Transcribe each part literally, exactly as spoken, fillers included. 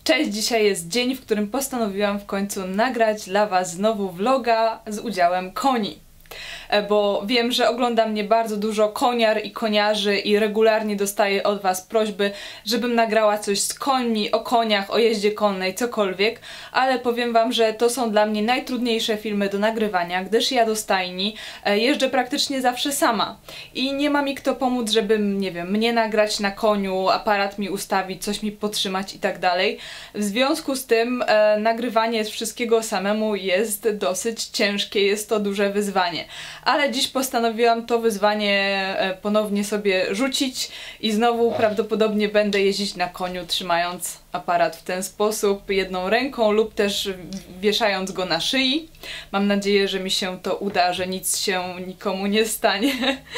Cześć, dzisiaj jest dzień, w którym postanowiłam w końcu nagrać dla Was znowu vloga z udziałem koni. Bo wiem, że ogląda mnie bardzo dużo koniar i koniarzy i regularnie dostaję od Was prośby, żebym nagrała coś z końmi, o koniach, o jeździe konnej, cokolwiek, ale powiem Wam, że to są dla mnie najtrudniejsze filmy do nagrywania, gdyż ja do stajni jeżdżę praktycznie zawsze sama i nie ma mi kto pomóc, żeby, nie wiem, mnie nagrać na koniu, aparat mi ustawić, coś mi podtrzymać i tak dalej. W związku z tym e, nagrywanie wszystkiego samemu jest dosyć ciężkie, jest to duże wyzwanie. Ale dziś postanowiłam to wyzwanie ponownie sobie rzucić i znowu prawdopodobnie będę jeździć na koniu, trzymając aparat w ten sposób, jedną ręką lub też wieszając go na szyi. Mam nadzieję, że mi się to uda, że nic się nikomu nie stanie.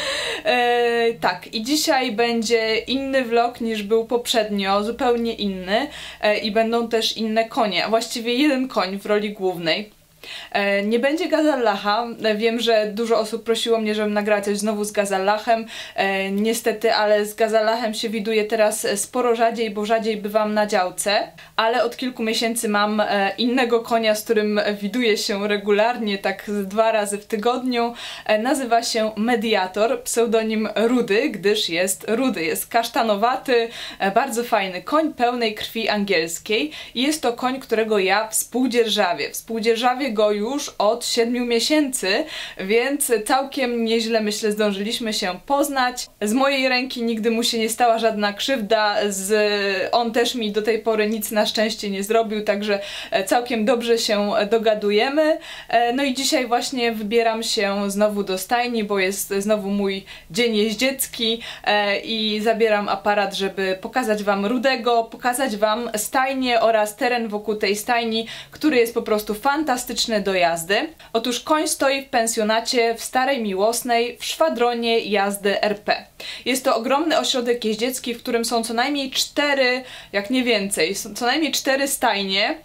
e, tak, i dzisiaj będzie inny vlog niż był poprzednio, zupełnie inny e, i będą też inne konie, a właściwie jeden koń w roli głównej. Nie będzie Gazallacha. Wiem, że dużo osób prosiło mnie, żebym nagrała coś znowu z Gazallachem. Niestety, ale z Gazallachem się widuje teraz sporo rzadziej, bo rzadziej bywam na działce. Ale od kilku miesięcy mam innego konia, z którym widuję się regularnie, tak dwa razy w tygodniu. Nazywa się Mediator, pseudonim Rudy, gdyż jest rudy. Jest kasztanowaty, bardzo fajny koń pełnej krwi angielskiej. I jest to koń, którego ja współdzierżawię. Współdzierżawię go już od siedmiu miesięcy, więc całkiem nieźle, myślę, zdążyliśmy się poznać. Z mojej ręki nigdy mu się nie stała żadna krzywda, z... on też mi do tej pory nic na szczęście nie zrobił, także całkiem dobrze się dogadujemy. No i dzisiaj właśnie wybieram się znowu do stajni, bo jest znowu mój dzień jeździecki i zabieram aparat, żeby pokazać Wam Rudego, pokazać Wam stajnię oraz teren wokół tej stajni, który jest po prostu fantastyczny do jazdy. Otóż koń stoi w pensjonacie w Starej Miłosnej w szwadronie jazdy R P. Jest to ogromny ośrodek jeździecki, w którym są co najmniej cztery, jak nie więcej, co najmniej cztery stajnie,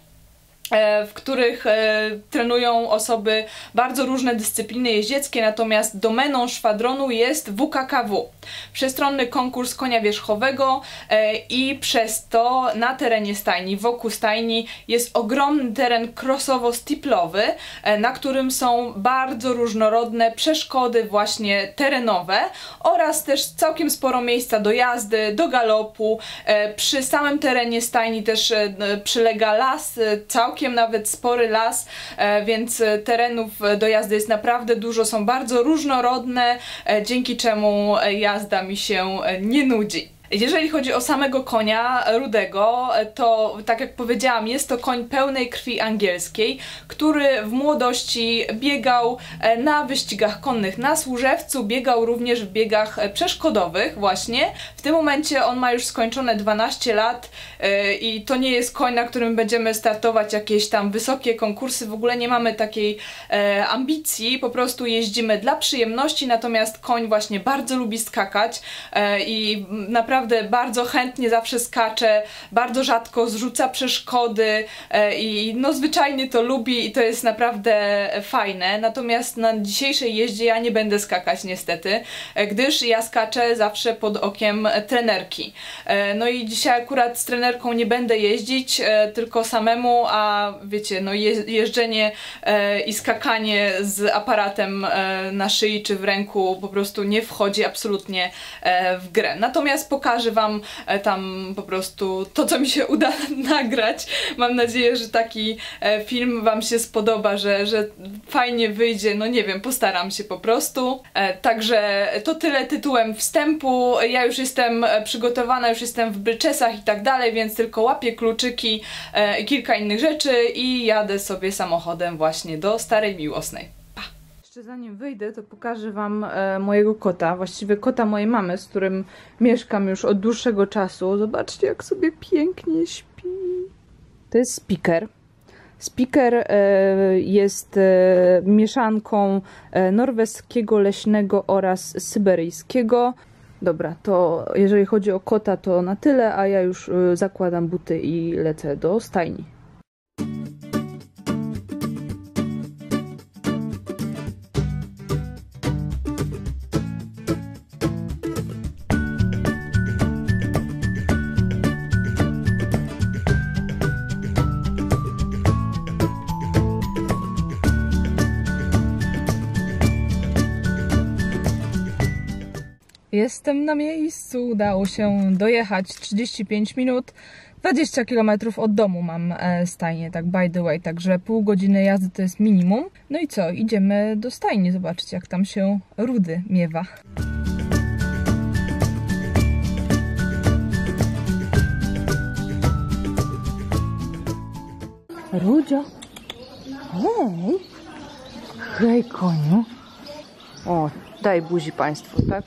w których e, trenują osoby bardzo różne dyscypliny jeździeckie, natomiast domeną szwadronu jest W K K W, Wszechstronny Konkurs Konia Wierzchowego, e, i przez to na terenie stajni, wokół stajni jest ogromny teren crossowo-stiplowy, e, na którym są bardzo różnorodne przeszkody właśnie terenowe oraz też całkiem sporo miejsca do jazdy, do galopu. E, przy samym terenie stajni też e, przylega las, e, całkiem nawet spory las, więc terenów do jazdy jest naprawdę dużo, są bardzo różnorodne, dzięki czemu jazda mi się nie nudzi. Jeżeli chodzi o samego konia Rudego, to tak jak powiedziałam, jest to koń pełnej krwi angielskiej, który w młodości biegał na wyścigach konnych na Służewcu, biegał również w biegach przeszkodowych właśnie. W tym momencie on ma już skończone dwanaście lat i to nie jest koń, na którym będziemy startować jakieś tam wysokie konkursy, w ogóle nie mamy takiej ambicji, po prostu jeździmy dla przyjemności, natomiast koń właśnie bardzo lubi skakać i naprawdę Naprawdę bardzo chętnie zawsze skacze, bardzo rzadko zrzuca przeszkody e, i no zwyczajnie to lubi i to jest naprawdę fajne. Natomiast na dzisiejszej jeździe ja nie będę skakać niestety, e, gdyż ja skaczę zawsze pod okiem trenerki. E, no i dzisiaj akurat z trenerką nie będę jeździć, e, tylko samemu, a wiecie, no je, jeżdżenie e, i skakanie z aparatem e, na szyi czy w ręku po prostu nie wchodzi absolutnie e, w grę. Natomiast pokażę Pokażę Wam tam po prostu to, co mi się uda nagrać. Mam nadzieję, że taki film Wam się spodoba, że, że fajnie wyjdzie, no nie wiem, postaram się po prostu. Także to tyle tytułem wstępu. Ja już jestem przygotowana, już jestem w bryczesach i tak dalej, więc tylko łapię kluczyki i kilka innych rzeczy i jadę sobie samochodem właśnie do Starej Miłosnej. Jeszcze zanim wyjdę, to pokażę Wam e, mojego kota, właściwie kota mojej mamy, z którym mieszkam już od dłuższego czasu. Zobaczcie, jak sobie pięknie śpi. To jest Speaker. Speaker e, jest e, mieszanką e, norweskiego, leśnego oraz syberyjskiego. Dobra, to jeżeli chodzi o kota, to na tyle, a ja już e, zakładam buty i lecę do stajni. Jestem na miejscu, udało się dojechać trzydzieści pięć minut, dwadzieścia kilometrów od domu mam stajnię, tak by the way, także pół godziny jazdy to jest minimum. No i co, idziemy do stajni zobaczyć, jak tam się Rudy miewa. Rudzio! Hej! Hej, koniu! O, daj buzi państwu, tak?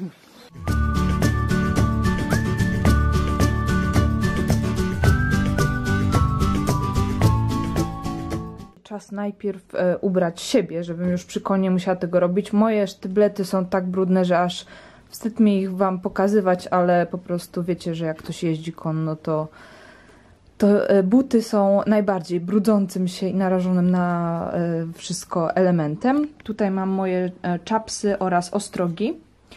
Czas najpierw e, ubrać siebie, żebym już przy koniu musiała tego robić. Moje sztyblety są tak brudne, że aż wstyd mi ich wam pokazywać, ale po prostu wiecie, że jak ktoś jeździ konno, to to buty są najbardziej brudzącym się i narażonym na wszystko elementem. Tutaj mam moje czapsy oraz ostrogi.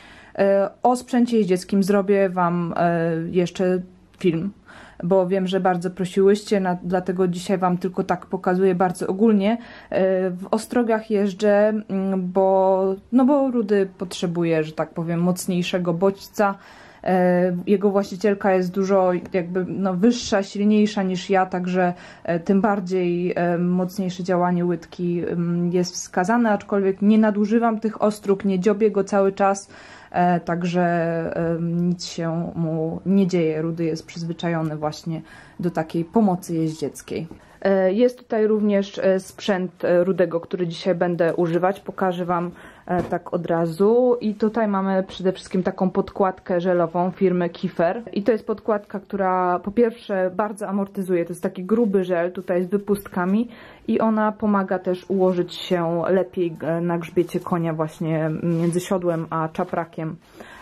O sprzęcie jeździeckim zrobię wam jeszcze film, bo wiem, że bardzo prosiłyście, na, dlatego dzisiaj wam tylko tak pokazuję bardzo ogólnie. W ostrogach jeżdżę, bo, no bo Rudy potrzebuje, że tak powiem, mocniejszego bodźca. Jego właścicielka jest dużo jakby no, wyższa, silniejsza niż ja, także tym bardziej mocniejsze działanie łydki jest wskazane, aczkolwiek nie nadużywam tych ostróg, nie dziobię go cały czas, także nic się mu nie dzieje. Rudy jest przyzwyczajony właśnie do takiej pomocy jeździeckiej. Jest tutaj również sprzęt Rudego, który dzisiaj będę używać. Pokażę wam tak od razu. I tutaj mamy przede wszystkim taką podkładkę żelową firmy Kifer. I to jest podkładka, która po pierwsze bardzo amortyzuje. To jest taki gruby żel tutaj z wypustkami i ona pomaga też ułożyć się lepiej na grzbiecie konia, właśnie między siodłem a czaprakiem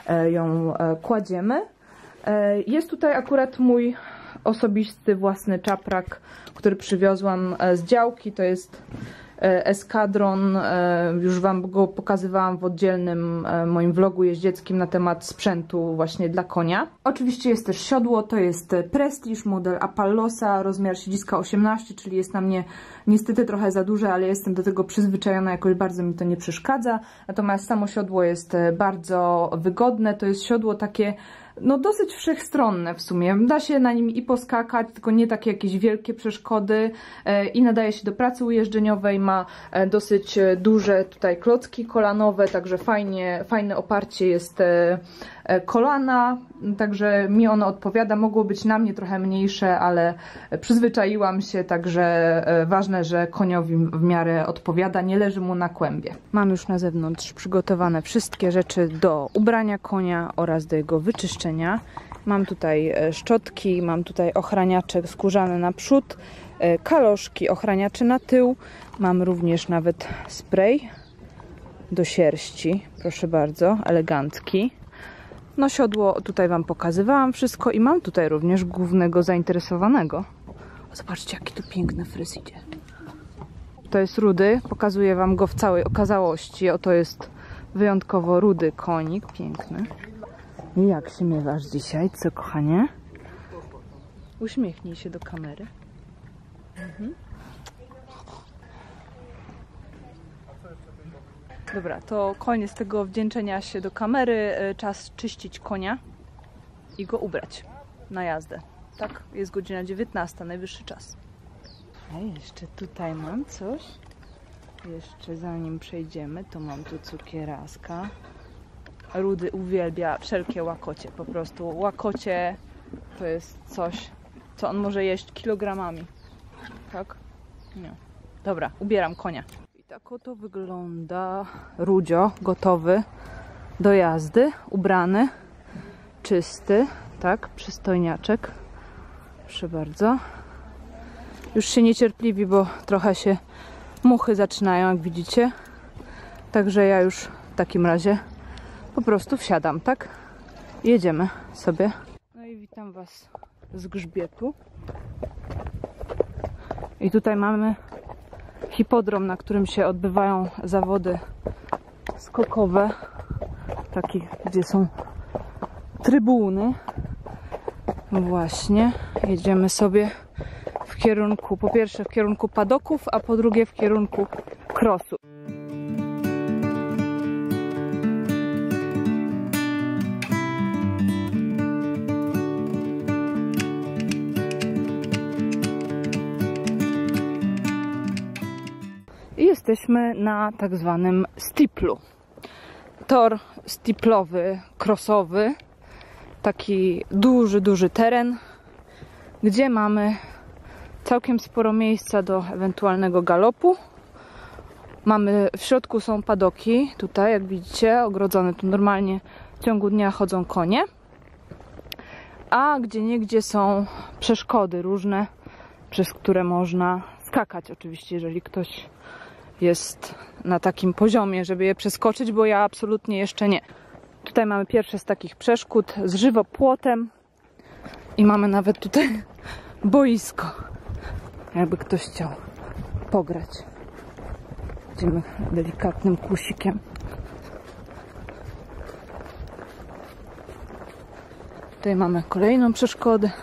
ją kładziemy. Jest tutaj akurat mój osobisty własny czaprak, który przywiozłam z działki. To jest Eskadron. Już wam go pokazywałam w oddzielnym moim vlogu jeździeckim na temat sprzętu właśnie dla konia. Oczywiście jest też siodło, to jest Prestige, model Apallosa, rozmiar siedziska osiemnaście, czyli jest na mnie niestety trochę za duże, ale jestem do tego przyzwyczajona, jakoś bardzo mi to nie przeszkadza. Natomiast samo siodło jest bardzo wygodne, to jest siodło takie no dosyć wszechstronne w sumie. Da się na nim i poskakać, tylko nie takie jakieś wielkie przeszkody i nadaje się do pracy ujeżdżeniowej. Ma dosyć duże tutaj klocki kolanowe, także fajnie, fajne oparcie jest kolana, także mi ono odpowiada. Mogło być na mnie trochę mniejsze, ale przyzwyczaiłam się, także ważne, że koniowi w miarę odpowiada, nie leży mu na kłębie. Mam już na zewnątrz przygotowane wszystkie rzeczy do ubrania konia oraz do jego wyczyszczenia. Mam tutaj szczotki, mam tutaj ochraniacze skórzane na przód, kaloszki, ochraniacze na tył. Mam również nawet spray do sierści, proszę bardzo, elegancki. No siodło tutaj wam pokazywałam wszystko i mam tutaj również głównego zainteresowanego. O, zobaczcie, jaki tu piękny fryz idzie. To jest Rudy, pokazuję wam go w całej okazałości. Oto jest wyjątkowo rudy konik, piękny. I jak się miewasz dzisiaj, co kochanie? Uśmiechnij się do kamery. Mhm. Dobra, to koniec tego wdzięczenia się do kamery. Czas czyścić konia i go ubrać na jazdę. Tak, jest godzina dziewiętnasta, najwyższy czas. A jeszcze tutaj mam coś. Jeszcze zanim przejdziemy, to mam tu cukieraska. Rudy uwielbia wszelkie łakocie, po prostu. Łakocie to jest coś, co on może jeść kilogramami. Tak? Nie. Dobra, ubieram konia. I tak oto wygląda Rudzio, gotowy do jazdy, ubrany, czysty, tak, przystojniaczek. Proszę bardzo. Już się niecierpliwi, bo trochę się muchy zaczynają, jak widzicie. Także ja już w takim razie po prostu wsiadam, tak? Jedziemy sobie. No i witam was z grzbietu. I tutaj mamy hipodrom, na którym się odbywają zawody skokowe. Takie, gdzie są trybuny. No właśnie, jedziemy sobie w kierunku, po pierwsze w kierunku padoków, a po drugie w kierunku crossu. jesteśmy na tak zwanym steeplu. Tor steeplowy, crossowy, taki duży, duży teren, gdzie mamy całkiem sporo miejsca do ewentualnego galopu. Mamy, w środku są padoki, tutaj jak widzicie, ogrodzone, tu normalnie w ciągu dnia chodzą konie. A gdzieniegdzie są przeszkody różne, przez które można skakać, oczywiście, jeżeli ktoś jest na takim poziomie, żeby je przeskoczyć, bo ja absolutnie jeszcze nie. Tutaj mamy pierwsze z takich przeszkód z żywopłotem i mamy nawet tutaj boisko, jakby ktoś chciał pograć. Idziemy delikatnym kłusikiem. Tutaj mamy kolejną przeszkodę.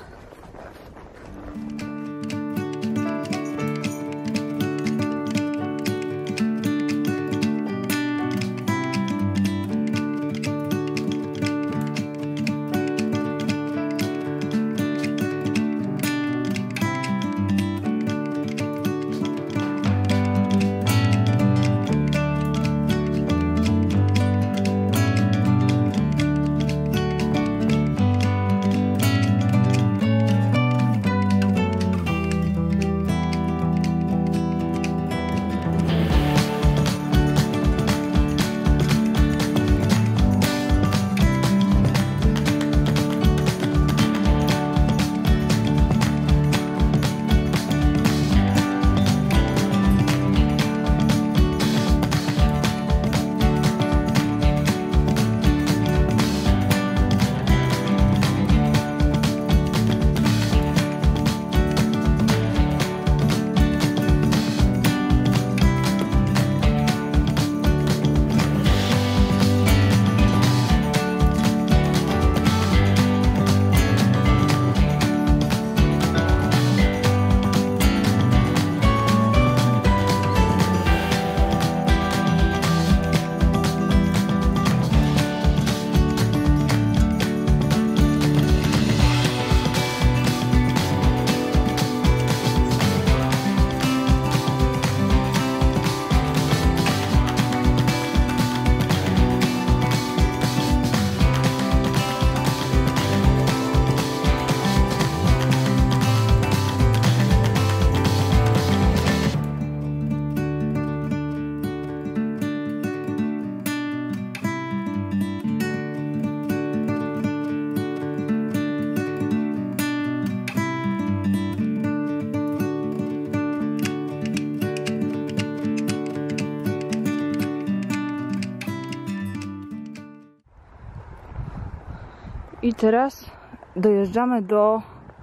I teraz dojeżdżamy do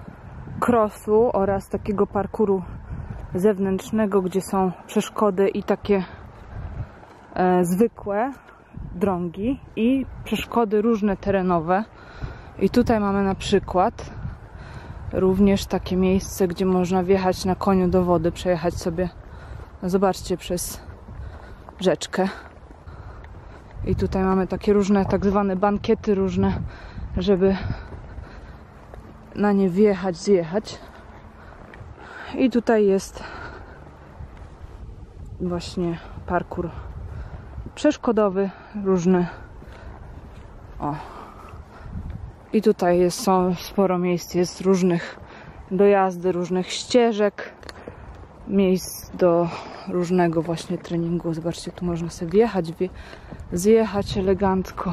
crossu oraz takiego parkuru zewnętrznego, gdzie są przeszkody i takie e, zwykłe drągi i przeszkody różne terenowe. I tutaj mamy na przykład również takie miejsce, gdzie można wjechać na koniu do wody, przejechać sobie, no zobaczcie, przez rzeczkę. I tutaj mamy takie różne tak zwane bankiety różne, żeby na nie wjechać, zjechać. I tutaj jest właśnie parkour przeszkodowy, różny. O. I tutaj jest, są sporo miejsc, jest różnych do jazdy, różnych ścieżek, miejsc do różnego właśnie treningu. Zobaczcie, tu można sobie wjechać, wje, zjechać elegancko.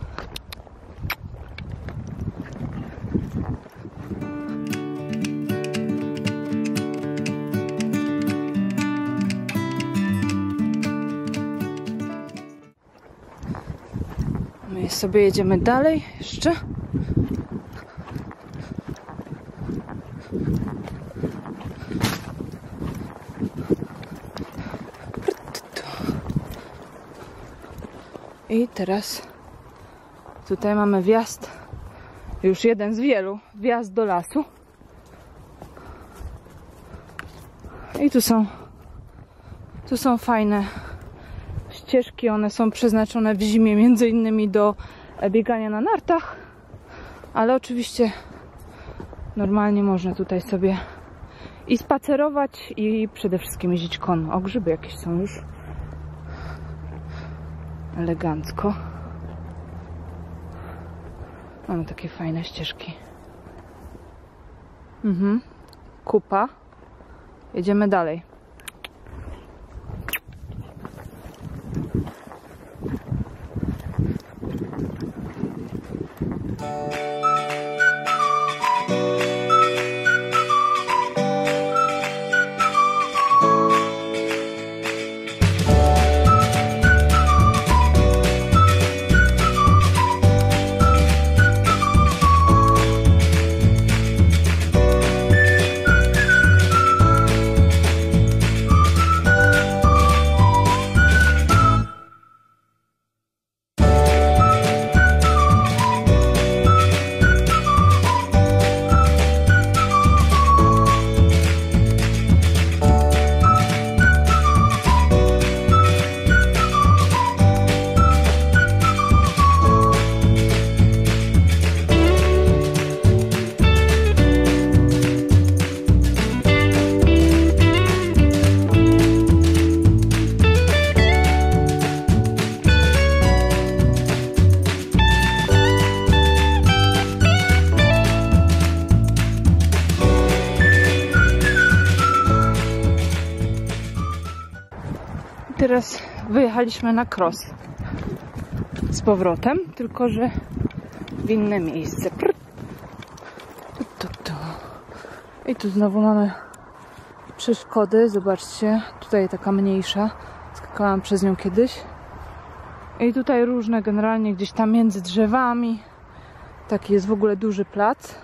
My sobie jedziemy dalej jeszcze. I teraz tutaj mamy wjazd, już jeden z wielu, wjazd do lasu. I tu są, tu są fajne ścieżki, one są przeznaczone w zimie między innymi do biegania na nartach, ale oczywiście normalnie można tutaj sobie i spacerować i przede wszystkim jeździć konno. O, grzyby jakieś są już. Elegancko. Mamy takie fajne ścieżki. Mhm. Kupa. Jedziemy dalej. Teraz wyjechaliśmy na cross z powrotem, tylko że w inne miejsce. Tu, tu, tu. I tu znowu mamy przeszkody. Zobaczcie, tutaj taka mniejsza. Skakałam przez nią kiedyś. I tutaj różne, generalnie gdzieś tam między drzewami. Taki jest w ogóle duży plac.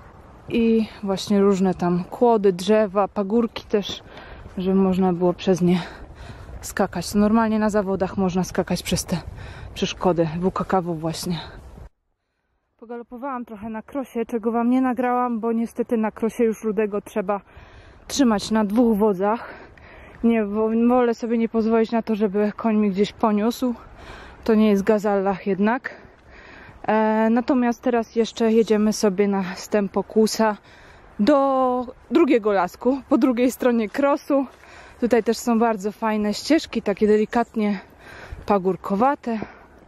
I właśnie różne tam kłody, drzewa, pagórki też, żeby można było przez nie skakać. To normalnie na zawodach można skakać przez te przeszkody. W U K K W właśnie. Pogalopowałam trochę na krosie, czego wam nie nagrałam, bo niestety na krosie już rudego trzeba trzymać na dwóch wodzach. Nie, bo wolę sobie nie pozwolić na to, żeby koń mi gdzieś poniósł. To nie jest gazallach jednak. E, natomiast teraz jeszcze jedziemy sobie na Stępokłusa do drugiego lasku, po drugiej stronie krosu. Tutaj też są bardzo fajne ścieżki, takie delikatnie pagórkowate.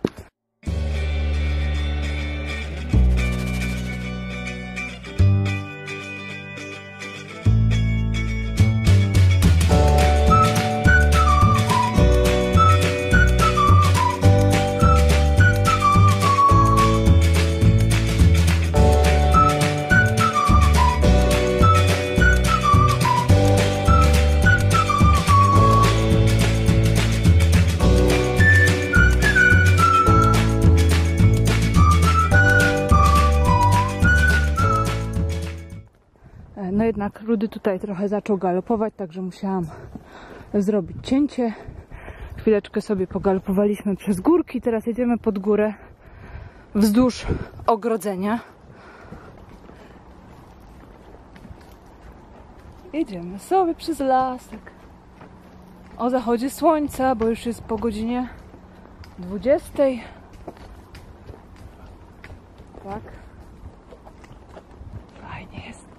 No jednak Rudy tutaj trochę zaczął galopować, także musiałam zrobić cięcie. Chwileczkę sobie pogalopowaliśmy przez górki, teraz jedziemy pod górę wzdłuż ogrodzenia. Jedziemy sobie przez lasek o zachodzie słońca, bo już jest po godzinie dwudziestej. Tak. Fajnie jest.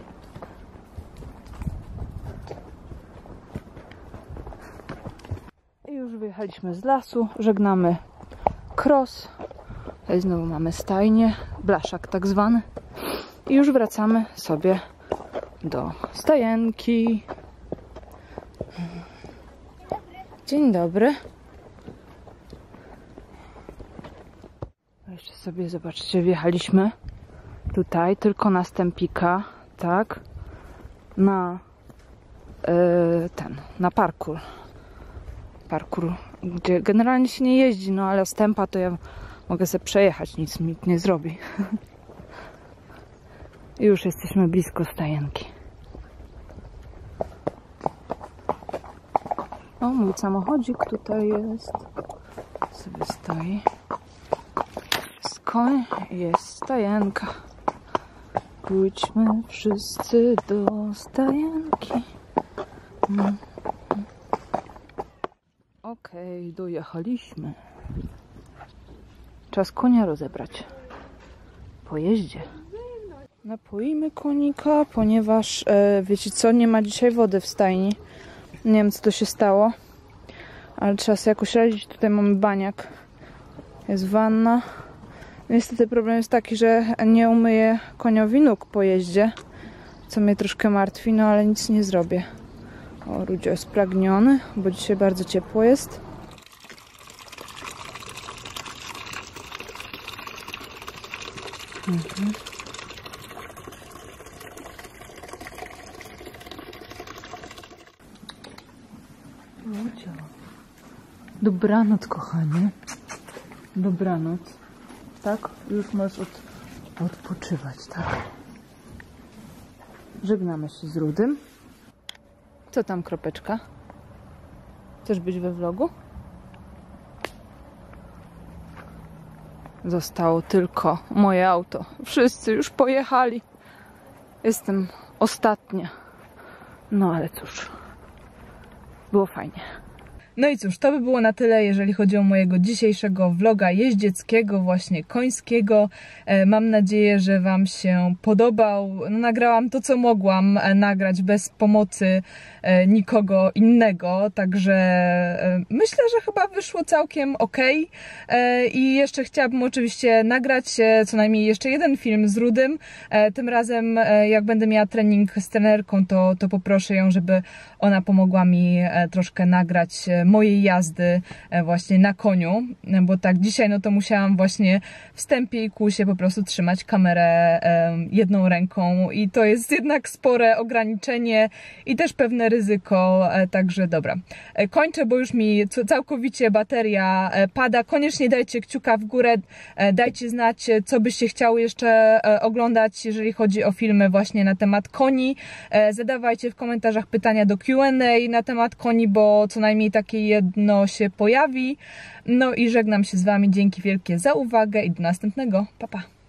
I już wyjechaliśmy z lasu, żegnamy cross. Tutaj znowu mamy stajnię, blaszak tak zwany. I już wracamy sobie do stajenki. Dzień dobry. Jeszcze sobie, zobaczcie, wjechaliśmy tutaj tylko na Stępika, tak, na yy, ten, na parkour. Parkour, gdzie generalnie się nie jeździ, no ale Stępa to ja mogę sobie przejechać, nic mi nikt nie zrobi. I już jesteśmy blisko stajenki. O, mój samochodzik tutaj jest. Sobie stoi. Jest koń, jest stajenka. Pójdźmy wszyscy do stajenki. Hmm. Okej, okay, dojechaliśmy. Czas konia rozebrać. Po jeździe. Napoimy konika, ponieważ e, wiecie co, nie ma dzisiaj wody w stajni. Nie wiem, co to się stało, ale trzeba sobie jakoś radzić. Tutaj mamy baniak, jest wanna. Niestety problem jest taki, że nie umyję koniowi nóg po jeździe, co mnie troszkę martwi, no ale nic nie zrobię. O, Rudzio jest spragniony, bo dzisiaj bardzo ciepło jest. Mhm. Rudzio. Dobranoc, kochanie. Dobranoc. Tak? Już możesz od, odpoczywać, tak? Żegnamy się z Rudym. Co tam, Kropeczka? Chcesz być we vlogu? Zostało tylko moje auto. Wszyscy już pojechali. Jestem ostatnia. No ale cóż. Było fajnie. No i cóż, to by było na tyle, jeżeli chodzi o mojego dzisiejszego vloga jeździeckiego, właśnie końskiego. E, mam nadzieję, że Wam się podobał. No, nagrałam to, co mogłam e, nagrać bez pomocy e, nikogo innego, także e, myślę, że chyba wyszło całkiem ok. E, I jeszcze chciałabym oczywiście nagrać e, co najmniej jeszcze jeden film z Rudym. E, tym razem, e, jak będę miała trening z trenerką, to, to poproszę ją, żeby ona pomogła mi e, troszkę nagrać e, mojej jazdy właśnie na koniu, bo tak dzisiaj no to musiałam właśnie w stępie i kłusie po prostu trzymać kamerę jedną ręką i to jest jednak spore ograniczenie i też pewne ryzyko, także dobra. Kończę, bo już mi całkowicie bateria pada. Koniecznie dajcie kciuka w górę, dajcie znać, co byście chciały jeszcze oglądać, jeżeli chodzi o filmy właśnie na temat koni. Zadawajcie w komentarzach pytania do Q and A na temat koni, bo co najmniej takie jedno się pojawi. No i żegnam się z Wami. Dzięki wielkie za uwagę i do następnego. Pa, pa.